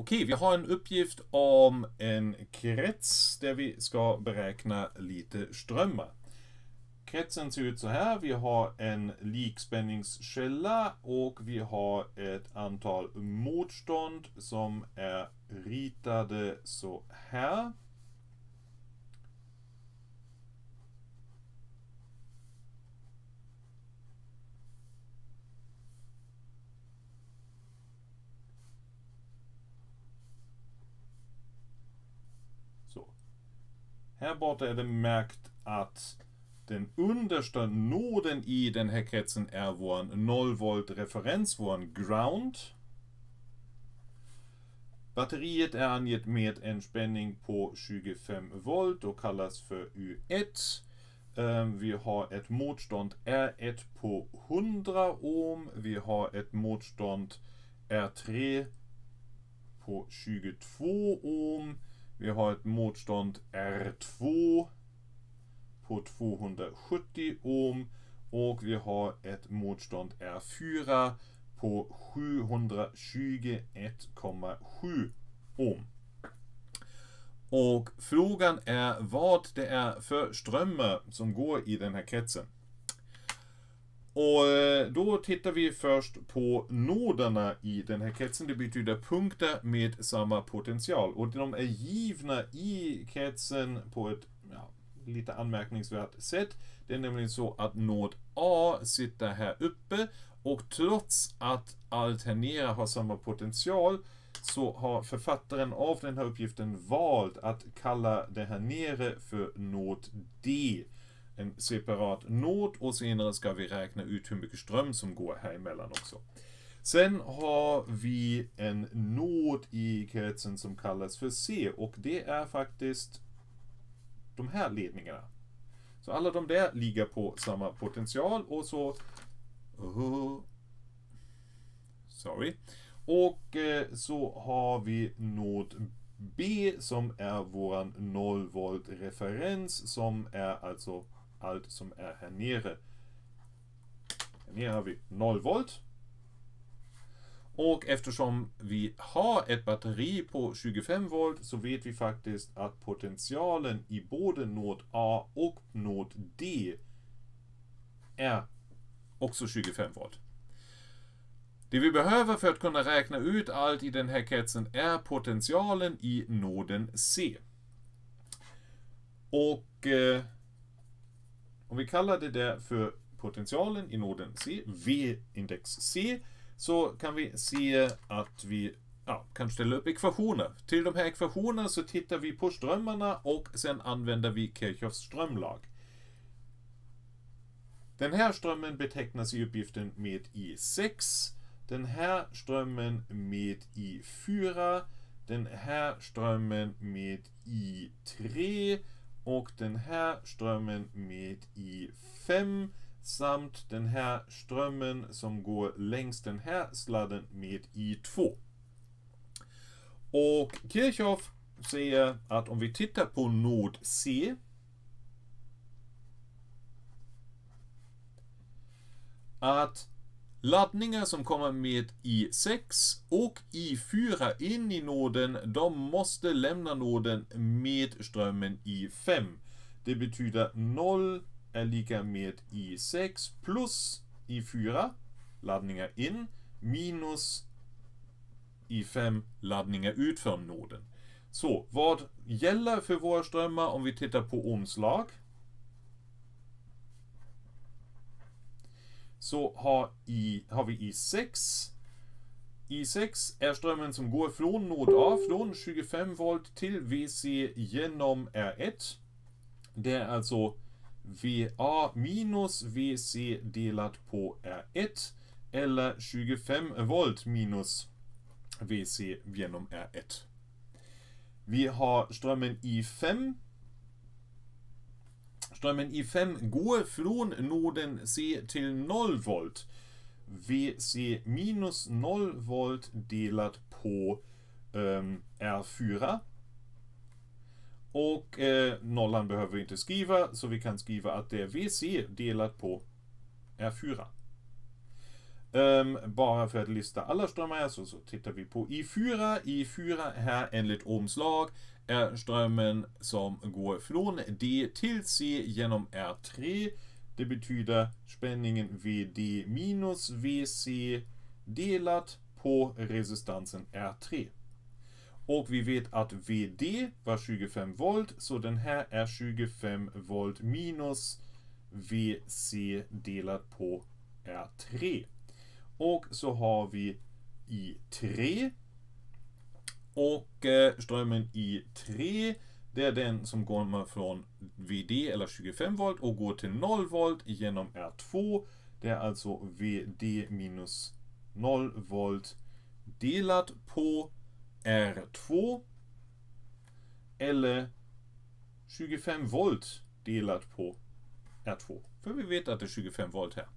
Okej, vi har en uppgift om en krets där vi ska beräkna lite strömmar. Kretsen ser ut så här. Vi har en likspänningskälla och vi har ett antal motstånd som är ritade så här. Så. Här borta är det märkt att den understa noden i den här kretsen är vår 0 volt referens, vår ground. Batteriet är angett med en spänning på 25 volt och kallas för U1. Vi har ett motstånd R1 på 100 ohm. Vi har ett motstånd R3 på 22 ohm. Vi har ett motstånd R2 på 270 ohm och vi har ett motstånd R4 på 721,7 ohm. Och frågan är vad det är för strömmar som går i den här kretsen. Och då tittar vi först på noderna i den här kretsen. Det betyder punkter med samma potential. Och de är givna i kretsen på ett lite anmärkningsvärt sätt. Det är nämligen så att nod A sitter här uppe och trots att allt här nere har samma potential så har författaren av den här uppgiften valt att kalla det här nere för nod D. En separat nod och senare ska vi räkna ut hur mycket ström som går här emellan också. Sen har vi en nod i kretsen som kallas för C och det är faktiskt de här ledningarna. Så alla de där ligger på samma potential och så så har vi nod B som är våran 0 volt referens som är alltså allt som är här nere. Här nere har vi 0 volt. Och eftersom vi har ett batteri på 25 volt så vet vi faktiskt att potentialen i både nod A och nod D är också 25 volt. Det vi behöver för att kunna räkna ut allt i den här kretsen är potentialen i noden C. Och om vi kallar det där för potentialen i noden C, V-index C, så kan vi se att vi kan ställa upp ekvationer. Till de här ekvationerna så tittar vi på strömmarna och sen använder vi Kirchhoffs strömlag. Den här strömmen betecknas i uppgiften med I6, den här strömmen med I4, den här strömmen med I3 och den här strömmen med I5 samt den här strömmen som går längs den här sladden med I2. Och Kirchhoff säger att om vi tittar på nod C att laddningar som kommer med I6 och I4 in i noden, de måste lämna noden med strömmen I5. Det betyder 0 är lika med I6 plus I4 laddningar in minus I5 laddningar ut från noden. Så vad gäller för våra strömmar om vi tittar på omslag? Så har vi I6. I6 är strömmen som går från nod A, från 25 volt till VC genom R1. Det är alltså VA minus VC delat på R1 eller 25 volt minus VC genom R1. Vi har strömmen I5. Strömmen I5 går från noden C till 0 volt. VC minus 0 volt delat på R4. Och nollan behöver vi inte skriva, så vi kan skriva att det är VC delat på R4. Bara för att lista alla strömmar här så tittar vi på I4. I4 här enligt Ohms lag är strömmen som går från D till C genom R3. Det betyder spänningen VD minus VC delat på resistansen R3. Och vi vet att VD var 25 volt, så den här är 25 volt minus VC delat på R3. Och så har vi I3. Och strömmen I3, det är den som går från VD eller 25 volt och går till 0 volt genom R2. Det är alltså VD minus 0 volt delat på R2. Eller 25 volt delat på R2. För vi vet att det är 25 volt här.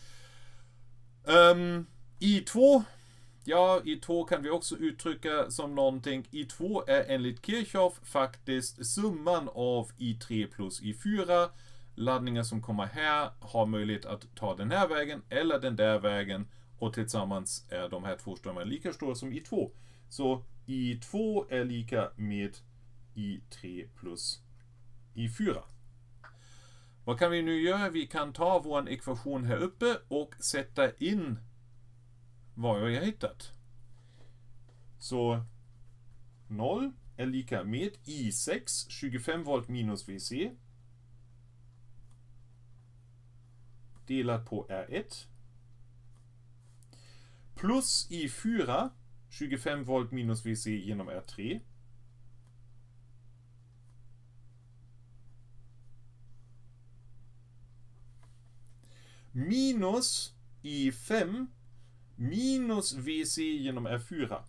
I2. Ja, I2 kan vi också uttrycka som någonting. I2 är enligt Kirchhoff faktiskt summan av I3 plus I4. Laddningar som kommer här har möjlighet att ta den här vägen eller den där vägen. Och tillsammans är de här två strömmarna lika stora som I2. Så I2 är lika med I3 plus I4. Vad kan vi nu göra? Vi kan ta vår ekvation här uppe och sätta in vad vi har hittat. Så 0 är lika med I6, 25 volt minus VC, delat på R1, plus I4, 25 volt minus VC genom R3, minus I5 minus VC genom R4.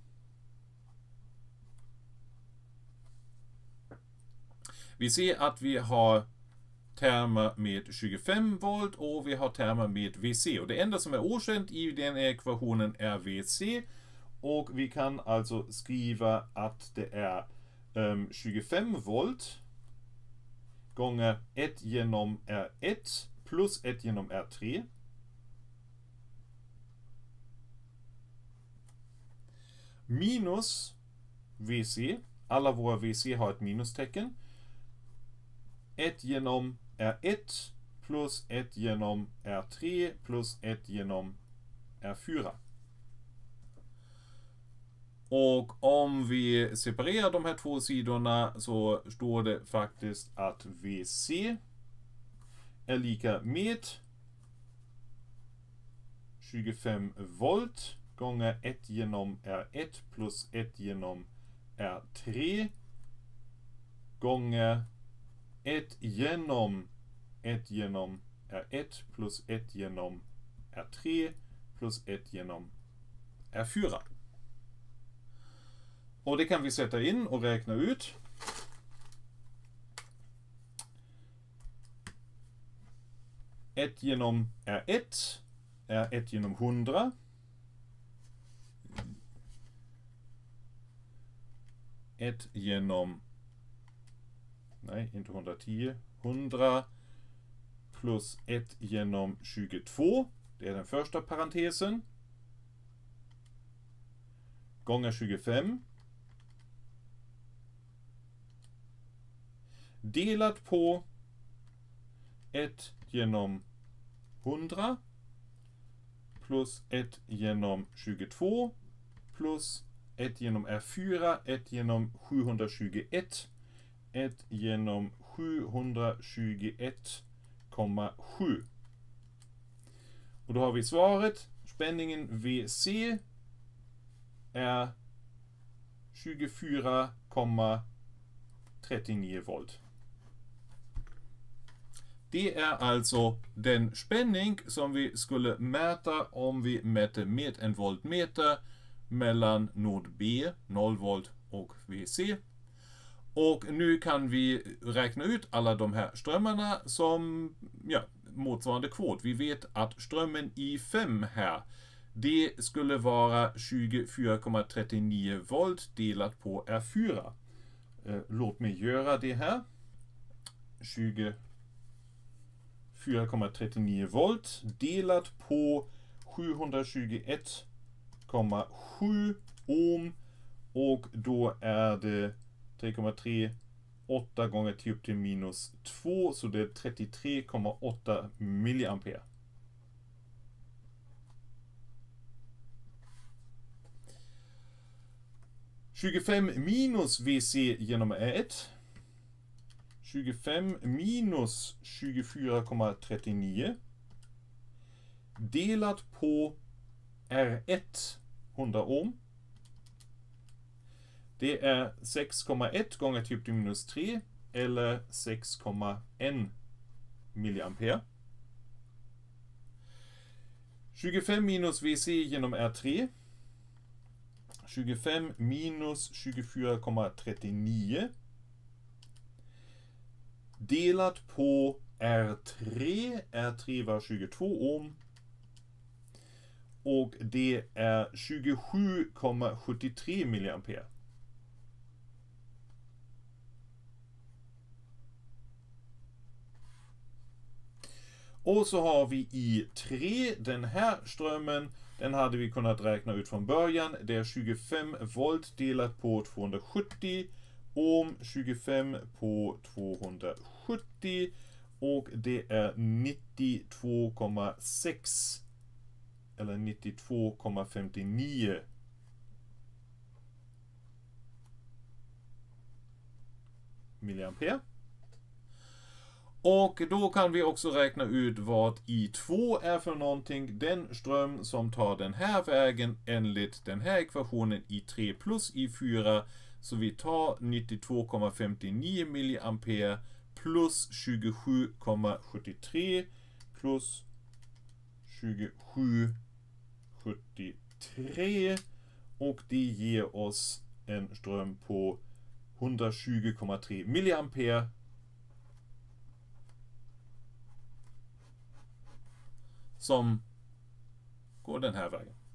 Vi ser att vi har termer med 25 volt och vi har termer med VC. Och det enda som är okänt i den ekvationen är VC. Och vi kan alltså skriva att det är 25 volt gånger 1 genom R1 plus 1 genom R3. Minus VC. Alla våra VC har ett minustecken. 1 genom R1 plus 1 genom R3 plus 1 genom R4. Och om vi separerar de här två sidorna så står det faktiskt att VC är lika med 25 volt gånger 1 genom R1 plus 1 genom R3 gånger 1 genom R1 plus 1 genom R3 plus 1 genom R4. Och det kan vi sätta in och räkna ut. Ett genom R1 är 1 genom 100. Ett genom, nej inte 110, 100 plus 1 genom 22, det är den första parentesen, gånger 25, delat på 1 genom 100 plus 1 genom 22 plus 1 genom R4, 1 genom 721, 1 genom 721,7. Och då har vi svaret. Spänningen VC är 24,39 volt. Det är alltså den spänning som vi skulle mäta om vi mäter med en voltmeter mellan nod B, 0 volt och VC. Och nu kan vi räkna ut alla de här strömmarna som motsvarande kvot. Vi vet att strömmen I5 här, det skulle vara 24,39 volt delat på R4. Låt mig göra det här. 24,39 volt delat på 721,7 ohm. Och då är det 3,3 8 gånger 10 upp till minus 2, så det är 33,8 milliampere. –25 minus VC genom R1. 25 minus 24,39 delat på R1 100 ohm. Det är 6,1 gånger 10 till minus 3 eller 6,1 milliampere. 25 minus VC genom R3. 25 minus 24,39 delat på R3. R3 var 22 ohm. Och det är 27,73 milliampere. Och så har vi i 3 den här strömmen. Den hade vi kunnat räkna ut från början. Det är 25 volt delat på 270 ohm. 25 på 270. Och det är 92,6 eller 92,59 milliampere. Och då kan vi också räkna ut vad I2 är för någonting. Den ström som tar den här vägen enligt den här ekvationen I3 plus I4. Så vi tar 92,59 milliampere plus 27,73 plus 27,73. Och det ger oss en ström på 120,3 milliampere. Som går den här vägen.